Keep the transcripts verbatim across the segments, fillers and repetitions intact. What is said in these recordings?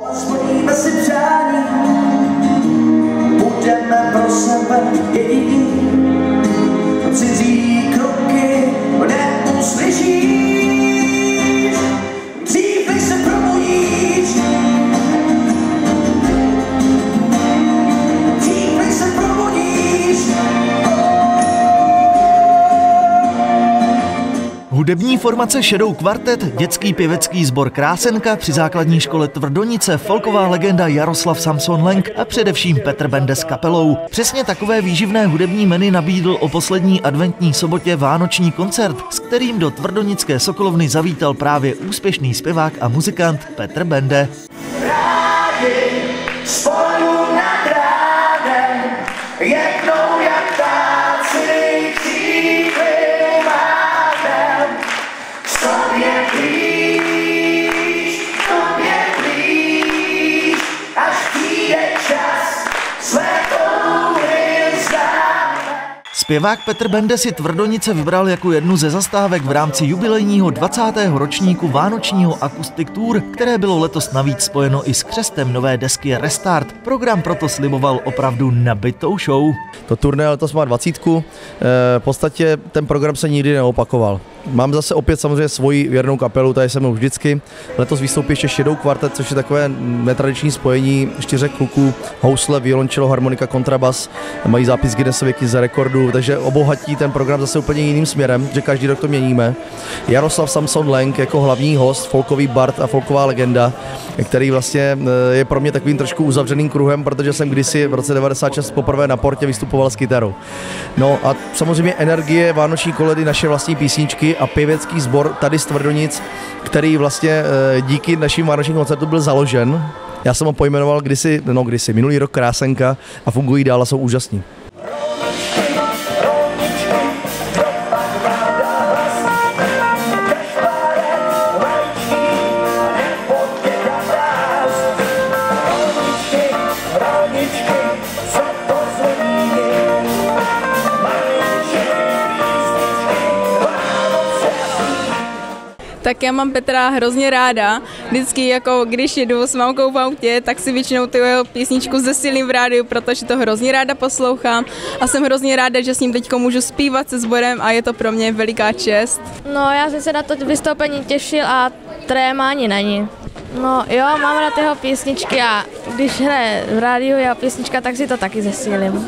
Splníme si přání, budeme pro sebe jediní, cizí kroky neuslyšíš, dřív než se probudíš, dřív než se probudíš. Hudební formace Shadow Quartet, dětský pěvecký sbor Krásenka při základní škole Tvrdonice, folková legenda Jaroslav Samson Lenk a především Petr Bende s kapelou. Přesně takové výživné hudební menu nabídl o poslední adventní sobotě vánoční koncert, s kterým do tvrdonické Sokolovny zavítal právě úspěšný zpěvák a muzikant Petr Bende. Rádi spolu nad rádem, jednou jak ptáci křídly mávem, sobě blíž, tobě blíž, až přijde čas své touhy vzdáme. Zpěvák Petr Bende si Tvrdonice vybral jako jednu ze zastávek v rámci jubilejního dvacátého ročníku vánočního Acoustic Tour, které bylo letos navíc spojeno i s křestem nové desky Restart. Program proto sliboval opravdu nabitou show. To turné letos má dvacítku, v podstatě ten program se nikdy neopakoval. Mám zase opět samozřejmě svoji věrnou kapelu, tady jsem vždycky. Letos vystoupí ještě Shadow Quartet, což je takové netradiční spojení čtyřech kluků, housle, violoncello, harmonika, kontrabas, mají zápis Guinnessovy knize rekordů, takže obohatí ten program zase úplně jiným směrem, že každý rok to měníme. Jaroslav Samson Lenk jako hlavní host, folkový bard a folková legenda, který vlastně je pro mě takovým trošku uzavřeným kruhem, protože jsem kdysi v roce devadesát šest poprvé na Portě vystupoval s kytarou. No a samozřejmě energie vánoční koledy, naše vlastní písničky a pěvecký sbor tady z Tvrdonic, který vlastně díky našim vánočním koncertu byl založen. Já jsem ho pojmenoval kdysi, no kdysi, minulý rok Krásenka a fungují dál a jsou úžasní. Tak já mám Petra hrozně ráda. Vždycky, jako když jedu s mamkou v autě, tak si většinou tu jeho písničku zesilím v rádiu, protože to hrozně ráda poslouchám a jsem hrozně ráda, že s ním teď můžu zpívat se sborem a je to pro mě veliká čest. No, já jsem se na to vystoupení těšil a tréma ani není. No jo, mám rád jeho písničky a když hraje v rádiu jeho písnička, tak si to taky zesílím.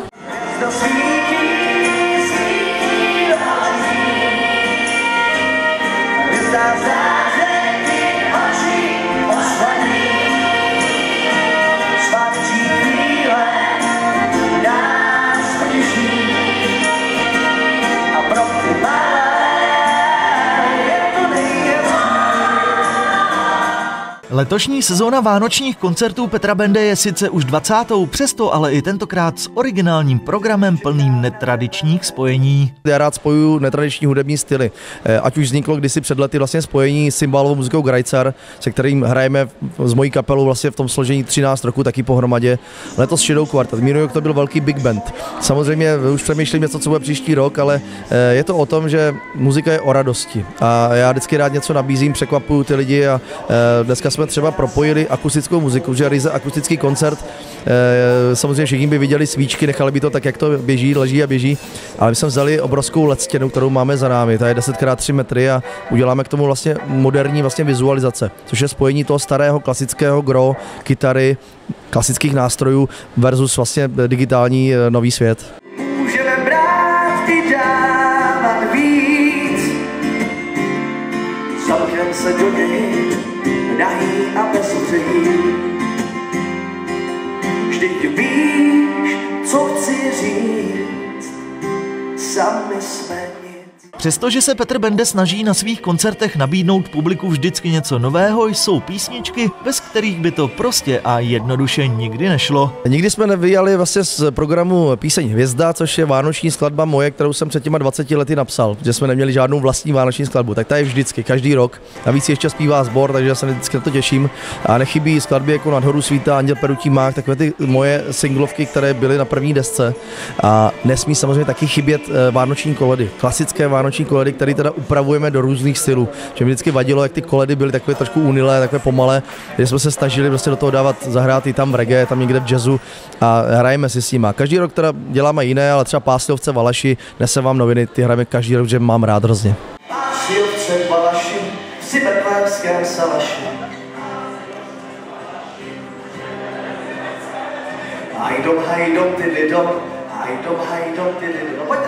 Letošní sezóna vánočních koncertů Petra Bende je sice už dvacátou, přesto ale i tentokrát s originálním programem plným netradičních spojení. Já rád spojuju netradiční hudební styly. Ať už vzniklo kdysi před lety vlastně spojení s cymbálovou muzikou Grajcar, se kterým hrajeme s mojí kapelou vlastně v tom složení třináct roku taky pohromadě. Letos Shadow Quartet. Minulý rok to byl velký big band. Samozřejmě už přemýšlím něco, co bude příští rok, ale je to o tom, že muzika je o radosti. A já vždycky rád něco nabízím, překvapuju ty lidi a dneska jsme třeba propojili akustickou muziku, že ryze akustický koncert. Samozřejmě všichni by viděli svíčky, nechali by to tak, jak to běží, leží a běží, ale my jsme vzali obrovskou el é dé stěnu, kterou máme za námi, ta je deset krát tři metry a uděláme k tomu vlastně moderní vlastně vizualizace, což je spojení toho starého klasického gro, kytary, klasických nástrojů versus vlastně digitální nový svět. Můžeme brát i dávat víc, celkem se do něj nahý a bez ohří. Vždyť víš, co chci říct, sami jsme nic. Přestože se Petr Bende snaží na svých koncertech nabídnout publiku vždycky něco nového, jsou písničky, bez kterých by to prostě a jednoduše nikdy nešlo. Nikdy jsme nevyjali vlastně z programu Píseň Hvězda, což je vánoční skladba moje, kterou jsem před těma dvaceti lety napsal, že jsme neměli žádnou vlastní vánoční skladbu, tak ta je vždycky, každý rok. Navíc ještě zpívá sbor, takže já se vždycky na to těším. A nechybí skladby jako Nad horu svítá, Anděl perutí mák, takové ty moje singlovky, které byly na první desce. A nesmí samozřejmě taky chybět vánoční koledy, klasické vánoční vánoční koledy, které teda upravujeme do různých stylů. Že mi vždycky vadilo, jak ty koledy byly takové trošku unilé, takové pomalé, že jsme se snažili prostě do toho dávat, zahrát i tam v reggae, tam někde v jazzu a hrajeme si s nima. Každý rok teda děláme jiné, ale třeba Pásliovce Valaši, nese vám noviny, ty hrajeme každý rok, že mám rád hrozně. Pásliovce Valaši, si betlehemském salaši. Hajdom, hajdom, ty lidom, hajdom, hajdom, ty lidom. Pojďte.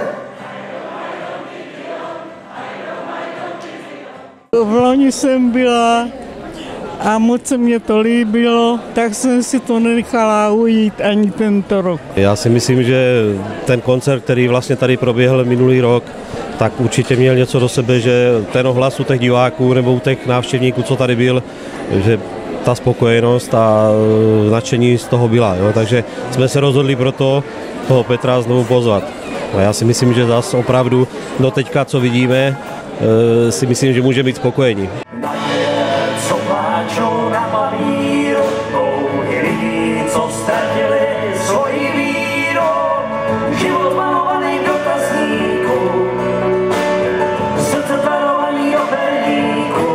V loni jsem byla a moc se mě to líbilo, tak jsem si to nenechala ujít ani tento rok. Já si myslím, že ten koncert, který vlastně tady proběhl minulý rok, tak určitě měl něco do sebe, že ten ohlas u těch diváků nebo u těch návštěvníků, co tady byl, že ta spokojenost a nadšení z toho byla. Jo? Takže jsme se rozhodli pro to toho Petra znovu pozvat. A já si myslím, že zase opravdu do teďka, co vidíme, si myslím, že může být spokojení. Co pláčou na papíru, touhy lidí, co ztratili svoji víru, život malovaný do dotazníku, srdce tvarovaný operníku.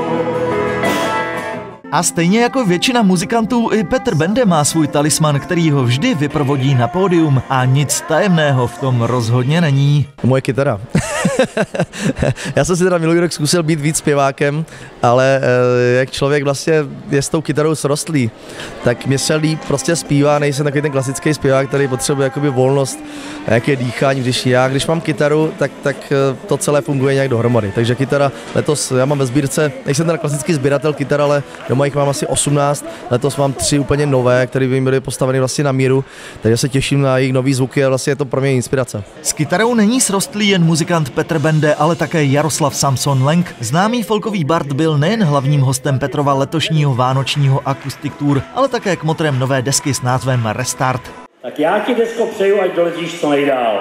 A stejně jako většina muzikantů, i Petr Bende má svůj talisman, který ho vždy vyprovodí na pódium a nic tajemného v tom rozhodně není. Moje kytara. Já jsem si teda minulý rok zkusil být víc zpěvákem, ale jak člověk vlastně je s tou kytarou srostlý, tak mě se líp prostě zpívá, nejsem takový ten klasický zpěvák, který potřebuje jakoby volnost, jaké dýchání, když já, když mám kytaru, tak, tak to celé funguje nějak dohromady. Takže kytara letos, já mám ve sbírce, nejsem teda klasický sběratel kytar, ale doma jich mám asi osmnáct, letos mám tři úplně nové, které by byly postaveny vlastně na míru, takže se těším na jejich nový zvuky a vlastně je to pro mě inspirace. S kytarou není srostlý jen muzikant Petr Bende, ale také Jaroslav Samson Lenk. Známý folkový bard byl nejen hlavním hostem Petrova letošního vánočního Acoustic Tour, ale také kmotrem nové desky s názvem Restart. Tak já ti, desko, přeju, ať doletíš co nejdál.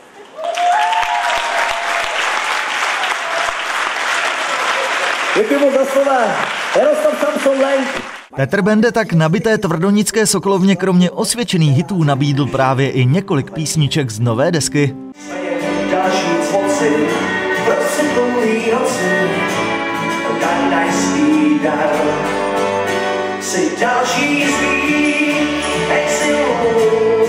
Děkuji moc za slova. Jaroslav Samson Lenk. Petr Bende tak nabité tvrdonické Sokolovně kromě osvědčených hitů nabídl právě i několik písniček z nové desky. Další cvoci, prosím dlouhý noci, daj najspí dar. Jsi další zví, exilou,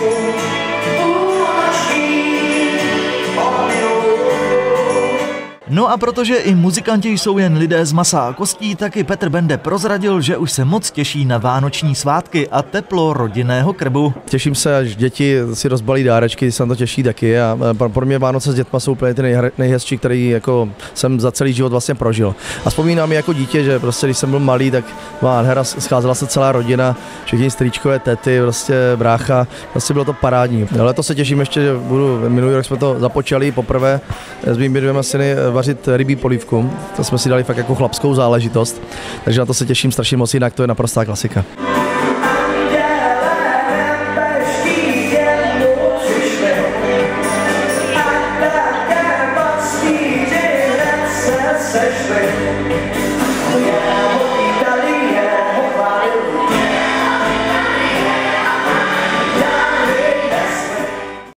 půlnoční, pominou. No a protože i muzikanti jsou jen lidé z masa a kostí, tak i Petr Bende prozradil, že už se moc těší na vánoční svátky a teplo rodinného krbu. Těším se, až děti si rozbalí dárečky, se na to těší taky a pro mě Vánoce s dětma jsou úplně ty nejhezčí, který jako jsem za celý život vlastně prožil. A vzpomínám jako dítě, že prostě když jsem byl malý, tak nádhera, scházela se celá rodina, všichni strýčkové, tety, prostě brácha, prostě bylo to parádní. Ale to se těším ještě, že budu, minulý rok jsme to započali poprvé s mými dvěma syny vařit rybí polívku, to jsme si dali fakt jako chlapskou záležitost, takže na to se těším strašně moc, jinak to je naprostá klasika. Yeah.